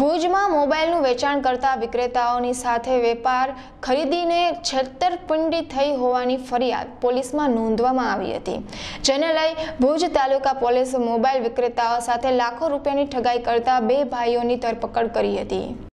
ભુજમાં મોબાઈલનું વેચાણ કરતા વિક્રેતાઓની સાથે વેપાર ખરીદીને છેતરપિંડી થઈ હોવાની ફરિયાદ પોલીસમાં નોંધવામાં આવી હતી, જેને લઈ ભુજ તાલુકા પોલીસે મોબાઈલ વિક્રેતાઓ સાથે લાખો રૂપિયાની ઠગાઈ કરતા 2 ભાઈઓની ધરપકડ કરી હતી।